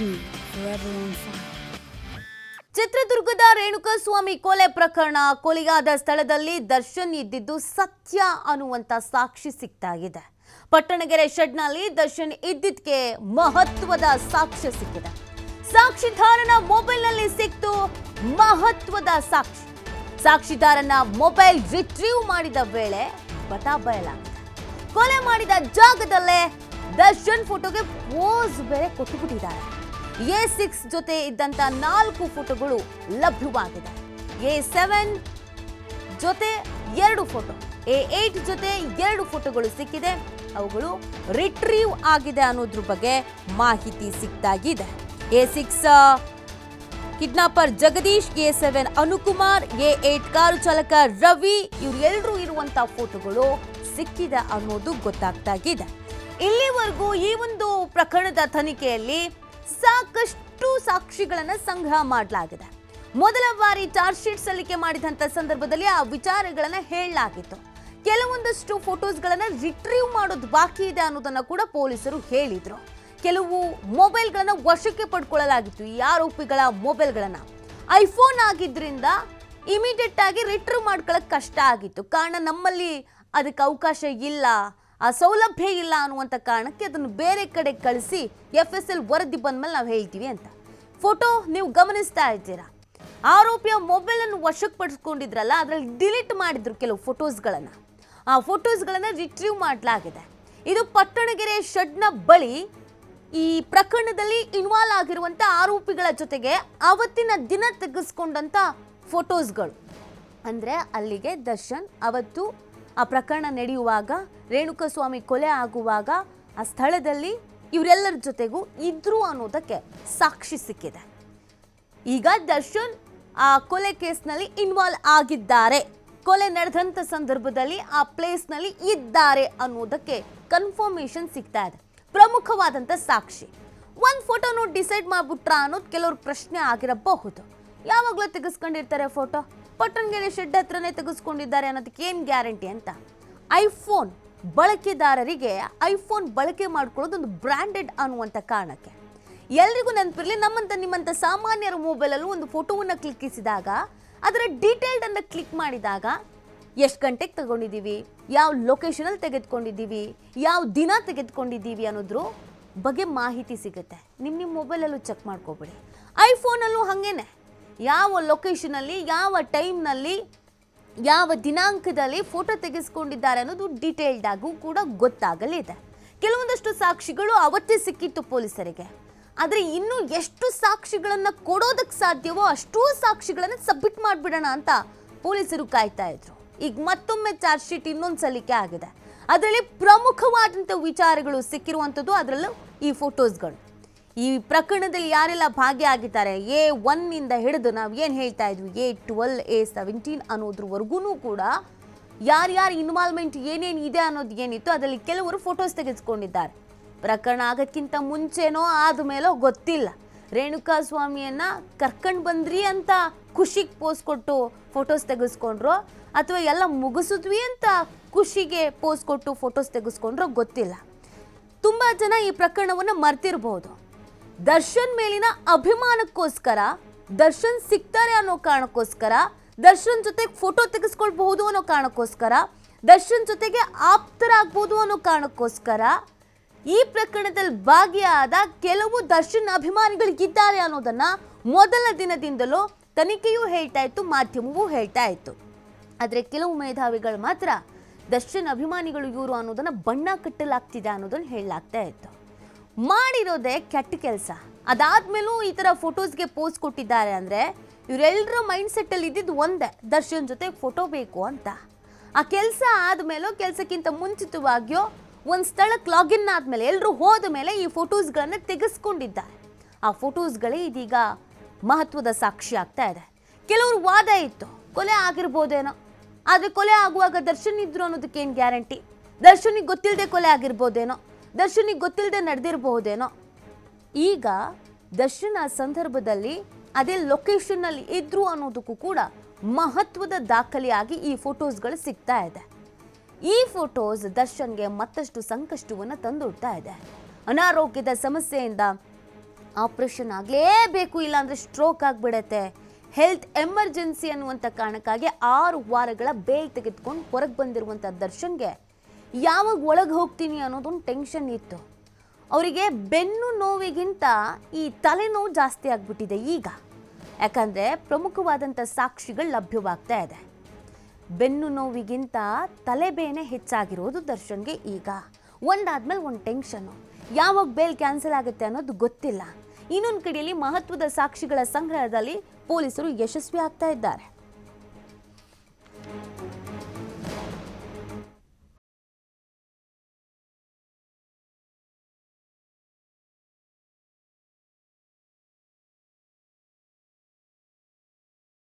TV, forever on fire. ಚಿತ್ರದುರ್ಗದ ರೇಣುಕಾಸ್ವಾಮಿ ಕೊಲೆ ಪ್ರಕರಣ ಕೊಲೆಯಾದ ಸ್ಥಳದಲ್ಲಿ ದರ್ಶನ್ ಇದ್ದಿದ್ದು ಸತ್ಯ ಅನ್ನುವಂತ ಸಾಕ್ಷಿ ಸಿಕ್ತಾಗಿದೆ. ಪಟ್ಟಣಗೆರೆ ಶೆಡ್ನಲ್ಲಿ ದರ್ಶನ್ ಇದ್ದಿದ್ದಕ್ಕೆ ಮಹತ್ವದ ಸಾಕ್ಷ್ಯ ಸಿಕ್ಕಿದೆ. ಸಾಕ್ಷಿದಾರನ ಮೊಬೈಲ್ನಲ್ಲಿ ಸಿಕ್ತು ಮಹತ್ವದ ಸಾಕ್ಷಿ. ಸಾಕ್ಷಿದಾರನ ಮೊಬೈಲ್ ರಿಟ್ರೀವ್ ಮಾಡಿದ ವೇಳೆ ಬಯಲಾಗಿದೆ. ಕೊಲೆ ಮಾಡಿದ ಜಾಗದಲ್ಲೇ ದರ್ಶನ್ ಫೋಟೋಗೆ ಪೋಸ್ ಬೇರೆ ಕೊಟ್ಟುಬಿಟ್ಟಿದ್ದಾರೆ. A6 ಜೊತೆ ಇದ್ದಂತ 4 ಫೋಟೋಗಳು ಲಭ್ಯವಾಗಿದೆ. A7 ಜೊತೆ 2 ಫೋಟೋ, A8 ಜೊತೆ 2 ಫೋಟೋಗಳು ಸಿಕ್ಕಿದೆ. ಅವುಗಳು ರಿಟ್ರೀವ್ ಆಗಿದೆ ಅನ್ನೋದ್ರ ಬಗ್ಗೆ ಮಾಹಿತಿ ಸಿಕ್ತಾಗಿದೆ. A6 kidnapper Jagadish, A7 Anukumar, A8 car ಚಾಲಕ ರವಿ ಇವರೆಲ್ಲರೂ ಇರುವಂತ ಫೋಟೋಗಳು ಸಿಕ್ಕಿದೆ ಅನ್ನೋದು ಗೊತ್ತಾಗ್ತಾಗಿದೆ. ಇಲ್ಲಿವರೆಗೂ ಈ ಒಂದು ಪ್ರಕರಣದ ತನಿಖೆಯಲ್ಲಿ ಸಾಕಷ್ಟು ಸಾಕ್ಷಿಗಳನ್ನು ಸಂಗ್ರಹ ಮಾಡಲಾಗಿದೆ. ಮೊದಲ ಬಾರಿ ಚಾರ್ಜ್ ಶೀಟ್ ಸಲ್ಲಿಕೆ ಮಾಡಿದಂತ ಸಂದರ್ಭದಲ್ಲಿ ಆ ವಿಚಾರಗಳನ್ನು ಹೇಳಲಾಗಿತ್ತು. ಕೆಲವೊಂದಷ್ಟು ಫೋಟೋಸ್ಗಳನ್ನು ರಿಟ್ರೀವ್ ಮಾಡೋದು ಬಾಕಿ ಇದೆ ಅನ್ನೋದನ್ನ ಕೂಡ ಪೊಲೀಸರು ಹೇಳಿದ್ರು. ಕೆಲವು ಮೊಬೈಲ್ಗಳನ್ನು ವಶಕ್ಕೆ ಪಡ್ಕೊಳ್ಳಲಾಗಿತ್ತು. ಈ ಆರೋಪಿಗಳ ಮೊಬೈಲ್ಗಳನ್ನು ಐಫೋನ್ ಆಗಿದ್ರಿಂದ ಇಮಿಡಿಯೇಟ್ ಆಗಿ ರಿಟ್ರೀವ್ ಮಾಡ್ಕೊಳ್ಳೋಕೆ ಕಷ್ಟ ಆಗಿತ್ತು. ಕಾರಣ ನಮ್ಮಲ್ಲಿ ಅದಕ್ಕೆ ಅವಕಾಶ ಇಲ್ಲ, ಆ ಸೌಲಭ್ಯ ಇಲ್ಲ ಅನ್ನುವಂಥ ಕಾರಣಕ್ಕೆ ಅದನ್ನು ಬೇರೆ ಕಡೆ ಕಳಿಸಿ FSL ವರದಿ ಬಂದ್ಮೇಲೆ ನಾವು ಹೇಳ್ತೀವಿ ಅಂತ. ಫೋಟೋ ನೀವು ಗಮನಿಸ್ತಾ ಇದ್ದೀರಾ. ಆರೋಪಿಯ ಮೊಬೈಲನ್ನು ವಶಕ್ಕೆ ಪಡಿಸ್ಕೊಂಡಿದ್ರಲ್ಲ, ಅದರಲ್ಲಿ ಡಿಲೀಟ್ ಮಾಡಿದ್ರು ಕೆಲವು ಫೋಟೋಸ್ಗಳನ್ನು. ಆ ಫೋಟೋಸ್ಗಳನ್ನು ರಿಟ್ರೀವ್ ಮಾಡಲಾಗಿದೆ. ಇದು ಪಟ್ಟಣಗೆರೆ ಶೆಡ್ನ ಬಳಿ ಈ ಪ್ರಕರಣದಲ್ಲಿ ಇನ್ವಾಲ್ವ್ ಆಗಿರುವಂಥ ಆರೋಪಿಗಳ ಜೊತೆಗೆ ಅವತ್ತಿನ ದಿನ ತೆಗೆಸ್ಕೊಂಡಂಥ ಫೋಟೋಸ್ಗಳು. ಅಂದರೆ ಅಲ್ಲಿಗೆ ದರ್ಶನ್ ಅವತ್ತು ಆ ಪ್ರಕರಣ ನಡೆಯುವಾಗ, ರೇಣುಕಾಸ್ವಾಮಿ ಕೊಲೆ ಆಗುವಾಗ ಆ ಸ್ಥಳದಲ್ಲಿ ಇವರೆಲ್ಲರ ಜೊತೆಗೂ ಇದ್ರು ಅನ್ನೋದಕ್ಕೆ ಸಾಕ್ಷಿ ಸಿಕ್ಕಿದೆ. ಈಗ ದರ್ಶನ್ ಆ ಕೊಲೆ ಕೇಸ್ನಲ್ಲಿ ಇನ್ವಾಲ್ವ್ ಆಗಿದ್ದಾರೆ, ಕೊಲೆ ನಡೆದಂಥ ಸಂದರ್ಭದಲ್ಲಿ ಆ ಪ್ಲೇಸ್ನಲ್ಲಿ ಇದ್ದಾರೆ ಅನ್ನೋದಕ್ಕೆ ಕನ್ಫರ್ಮೇಷನ್ ಸಿಗ್ತಾ ಇದೆ. ಪ್ರಮುಖವಾದಂಥ ಸಾಕ್ಷಿ. ಒಂದು ಫೋಟೋನು ಡಿಸೈಡ್ ಮಾಡಿಬಿಟ್ರಾ ಅನ್ನೋದು ಕೆಲವ್ರ ಪ್ರಶ್ನೆ ಆಗಿರಬಹುದು. ಯಾವಾಗಲೂ ತೆಗೆಸ್ಕೊಂಡಿರ್ತಾರೆ ಫೋಟೋ, ಪಟ್ಟಣಗೆರೆ ಶೆಡ್ ಹತ್ರನೇ ತೆಗೆಸ್ಕೊಂಡಿದ್ದಾರೆ ಅನ್ನೋದಕ್ಕೆ ಏನು ಗ್ಯಾರಂಟಿ ಅಂತ. ಐಫೋನ್ ಬಳಕೆದಾರರಿಗೆ ಐಫೋನ್ ಬಳಕೆ ಮಾಡ್ಕೊಳ್ಳೋದು ಒಂದು ಬ್ರ್ಯಾಂಡೆಡ್ ಅನ್ನುವಂಥ ಕಾರಣಕ್ಕೆ ಎಲ್ರಿಗೂ ನೆನಪಿರಲಿ, ನಿಮ್ಮಂಥ ಸಾಮಾನ್ಯರ ಮೊಬೈಲಲ್ಲೂ ಒಂದು ಫೋಟೋವನ್ನು ಕ್ಲಿಕ್ಕಿಸಿದಾಗ ಅದರ ಡೀಟೇಲ್ಡ್ ಅನ್ನು ಕ್ಲಿಕ್ ಮಾಡಿದಾಗ ಎಷ್ಟು ಗಂಟೆಗೆ ತಗೊಂಡಿದ್ದೀವಿ, ಯಾವ ಲೊಕೇಶನಲ್ಲಿ ತೆಗೆದುಕೊಂಡಿದ್ದೀವಿ, ಯಾವ ದಿನ ತೆಗೆದುಕೊಂಡಿದ್ದೀವಿ ಅನ್ನೋದ್ರ ಬಗ್ಗೆ ಮಾಹಿತಿ ಸಿಗುತ್ತೆ. ನಿಮ್ಮ ಮೊಬೈಲಲ್ಲೂ ಚೆಕ್ ಮಾಡ್ಕೋಬೇಡಿ. ಐಫೋನಲ್ಲೂ ಹಾಗೇನೆ ಯಾವ ಲೊಕೇಶನಲ್ಲಿ, ಯಾವ ಟೈಮ್ನಲ್ಲಿ, ಯಾವ ದಿನಾಂಕದಲ್ಲಿ ಫೋಟೋ ತೆಗೆಸ್ಕೊಂಡಿದ್ದಾರೆ ಅನ್ನೋದು ಡೀಟೇಲ್ಡ್ ಆಗೂ ಕೂಡ ಗೊತ್ತಾಗಲಿದೆ. ಕೆಲವೊಂದಷ್ಟು ಸಾಕ್ಷಿಗಳು ಅವತ್ತೇ ಸಿಕ್ಕಿತ್ತು ಪೊಲೀಸರಿಗೆ. ಆದರೆ ಇನ್ನೂ ಎಷ್ಟು ಸಾಕ್ಷಿಗಳನ್ನು ಕೊಡೋದಕ್ಕೆ ಸಾಧ್ಯವೋ ಅಷ್ಟೂ ಸಾಕ್ಷಿಗಳನ್ನು ಸಬ್ಮಿಟ್ ಮಾಡಿಬಿಡೋಣ ಅಂತ ಪೊಲೀಸರು ಕಾಯ್ತಾ ಇದ್ರು. ಈಗ ಮತ್ತೊಮ್ಮೆ ಚಾರ್ಜ್ ಶೀಟ್ ಇನ್ನೊಂದು ಸಲ್ಲಿಕೆ ಆಗಿದೆ. ಅದರಲ್ಲಿ ಪ್ರಮುಖವಾದಂಥ ವಿಚಾರಗಳು ಸಿಕ್ಕಿರುವಂಥದ್ದು, ಅದರಲ್ಲೂ ಈ ಫೋಟೋಸ್ಗಳು. ಈ ಪ್ರಕರಣದಲ್ಲಿ ಯಾರೆಲ್ಲ ಭಾಗಿಯಾಗಿದ್ದಾರೆ, A1 ಹಿಡಿದು ನಾವು ಏನು ಹೇಳ್ತಾ ಇದ್ವಿ A12, A17 ಅನ್ನೋದ್ರವರೆಗೂ ಕೂಡ ಯಾರ್ಯಾರು ಇನ್ವಾಲ್ವ್ಮೆಂಟ್ ಏನೇನು ಇದೆ ಅನ್ನೋದು ಏನಿತ್ತು ಅದರಲ್ಲಿ ಕೆಲವರು ಫೋಟೋಸ್ ತೆಗೆದುಕೊಂಡಿದ್ದಾರೆ. ಪ್ರಕರಣ ಆಗೋಕ್ಕಿಂತ ಮುಂಚೆನೋ ಆದಮೇಲೋ ಗೊತ್ತಿಲ್ಲ, ರೇಣುಕಾಸ್ವಾಮಿಯನ್ನು ಕರ್ಕೊಂಡು ಬಂದ್ರಿ ಅಂತ ಖುಷಿಗೆ ಪೋಸ್ ಕೊಟ್ಟು ಫೋಟೋಸ್ ತೆಗೆಸ್ಕೊಂಡ್ರೋ ಅಥವಾ ಎಲ್ಲ ಮುಗಿಸಿದ್ವಿ ಅಂತ ಖುಷಿಗೆ ಪೋಸ್ ಕೊಟ್ಟು ಫೋಟೋಸ್ ತೆಗೆಸ್ಕೊಂಡ್ರೋ ಗೊತ್ತಿಲ್ಲ. ತುಂಬ ಜನ ಈ ಪ್ರಕರಣವನ್ನು ಮರ್ತಿರ್ಬೋದು. ದರ್ಶನ್ ಮೇಲಿನ ಅಭಿಮಾನಕ್ಕೋಸ್ಕರ, ದರ್ಶನ್ ಸಿಗ್ತಾರೆ ಅನ್ನೋ ಕಾರಣಕ್ಕೋಸ್ಕರ, ದರ್ಶನ್ ಜೊತೆಗೆ ಫೋಟೋ ತೆಗೆಸ್ಕೊಳ್ಬಹುದು ಅನ್ನೋ ಕಾರಣಕ್ಕೋಸ್ಕರ, ದರ್ಶನ್ ಜೊತೆಗೆ ಆಪ್ತರಾಗ್ಬೋದು ಅನ್ನೋ ಕಾರಣಕ್ಕೋಸ್ಕರ ಈ ಪ್ರಕರಣದಲ್ಲಿ ಭಾಗಿಯಾದ ಕೆಲವು ದರ್ಶನ್ ಅಭಿಮಾನಿಗಳಿಗಿದ್ದಾರೆ ಅನ್ನೋದನ್ನ ಮೊದಲ ದಿನದಿಂದಲೂ ತನಿಖೆಯೂ ಹೇಳ್ತಾ ಇತ್ತು, ಮಾಧ್ಯಮವೂ ಹೇಳ್ತಾ ಇತ್ತು. ಆದರೆ ಕೆಲವು ಮೇಧಾವಿಗಳು ಮಾತ್ರ ದರ್ಶನ್ ಅಭಿಮಾನಿಗಳು ಇವರು ಅನ್ನೋದನ್ನ ಬಣ್ಣ ಕಟ್ಟಲಾಗ್ತಿದೆ ಅನ್ನೋದನ್ನ ಹೇಳಲಾಗ್ತಾ ಇತ್ತು. ಮಾಡಿರೋದೇ ಕೆಟ್ಟ ಕೆಲಸ. ಅದಾದ್ಮೇಲೂ ಈ ಥರ ಫೋಟೋಸ್ಗೆ ಪೋಸ್ ಕೊಟ್ಟಿದ್ದಾರೆ ಅಂದರೆ ಇವರೆಲ್ಲರ ಮೈಂಡ್ ಸೆಟ್ಟಲ್ಲಿ ಇದ್ದಿದ್ದು ಒಂದೇ, ದರ್ಶನ್ ಜೊತೆ ಫೋಟೋ ಬೇಕು ಅಂತ. ಆ ಕೆಲಸ ಆದಮೇಲೋ ಕೆಲಸಕ್ಕಿಂತ ಮುಂಚಿತವಾಗಿಯೋ ಒಂದು ಸ್ಥಳಕ್ಕೆ ಲಾಗಿನ್ ಆದಮೇಲೆ ಎಲ್ಲರೂ ಹೋದ ಮೇಲೆ ಈ ಫೋಟೋಸ್ಗಳನ್ನು ತೆಗೆಸ್ಕೊಂಡಿದ್ದಾರೆ. ಆ ಫೋಟೋಸ್ಗಳೇ ಇದೀಗ ಮಹತ್ವದ ಸಾಕ್ಷಿ ಆಗ್ತಾ ಇದೆ. ಕೆಲವರು ವಾದ ಇತ್ತು, ಕೊಲೆ ಆಗಿರ್ಬೋದೇನೋ, ಆದರೆ ಕೊಲೆ ಆಗುವಾಗ ದರ್ಶನ್ ಇದ್ರು ಅನ್ನೋದಕ್ಕೆ ಏನು ಗ್ಯಾರಂಟಿ, ದರ್ಶನಿಗೆ ಗೊತ್ತಿಲ್ಲದೆ ಕೊಲೆ ಆಗಿರ್ಬೋದೇನೋ, ದರ್ಶನಿಗೆ ಗೊತ್ತಿಲ್ಲದೆ ನಡೆದಿರಬಹುದೇನೋ. ಈಗ ದರ್ಶನ್ ಆ ಸಂದರ್ಭದಲ್ಲಿ ಅದೇ ಲೊಕೇಶನ್ನಲ್ಲಿ ಇದ್ರು ಅನ್ನೋದಕ್ಕೂ ಕೂಡ ಮಹತ್ವದ ದಾಖಲೆಯಾಗಿ ಈ ಫೋಟೋಸ್ಗಳು ಸಿಗ್ತಾ ಇದೆ. ಈ ಫೋಟೋಸ್ ದರ್ಶನ್ಗೆ ಮತ್ತಷ್ಟು ಸಂಕಷ್ಟವನ್ನು ತಂದೊಡ್ತಾ ಇದೆ. ಅನಾರೋಗ್ಯದ ಸಮಸ್ಯೆಯಿಂದ ಆಪರೇಷನ್ ಆಗಲೇಬೇಕು, ಇಲ್ಲಾಂದರೆ ಸ್ಟ್ರೋಕ್ ಆಗಿಬಿಡತ್ತೆ, ಹೆಲ್ತ್ ಎಮರ್ಜೆನ್ಸಿ ಅನ್ನುವಂಥ ಕಾರಣಕ್ಕಾಗಿ 6 ವಾರಗಳ ಬೇಲ್ ತೆಗೆದುಕೊಂಡು ಹೊರಗೆ ಬಂದಿರುವಂಥ ದರ್ಶನ್ಗೆ ಯಾವಾಗ ಒಳಗೆ ಹೋಗ್ತೀನಿ ಅನ್ನೋದೊಂದು ಟೆನ್ಷನ್ ಇತ್ತು. ಅವರಿಗೆ ಬೆನ್ನು ನೋವಿಗಿಂತ ಈ ತಲೆನೋವು ಜಾಸ್ತಿ ಆಗಿಬಿಟ್ಟಿದೆ ಈಗ. ಯಾಕಂದರೆ ಪ್ರಮುಖವಾದಂಥ ಸಾಕ್ಷಿಗಳು ಲಭ್ಯವಾಗ್ತಾ ಇದೆ. ಬೆನ್ನು ನೋವಿಗಿಂತ ತಲೆಬೇನೆ ಹೆಚ್ಚಾಗಿರೋದು ದರ್ಶನ್ಗೆ ಈಗ. ಒಂದಾದ್ಮೇಲೆ ಒಂದು ಟೆನ್ಷನ್ನು, ಯಾವಾಗ ಬೇಲ್ ಕ್ಯಾನ್ಸಲ್ ಆಗುತ್ತೆ ಅನ್ನೋದು ಗೊತ್ತಿಲ್ಲ. ಇನ್ನೊಂದು ಕಡೆಯಲ್ಲಿ ಮಹತ್ವದ ಸಾಕ್ಷಿಗಳ ಸಂಗ್ರಹದಲ್ಲಿ ಪೊಲೀಸರು ಯಶಸ್ವಿ ಆಗ್ತಾ ಇದ್ದಾರೆ.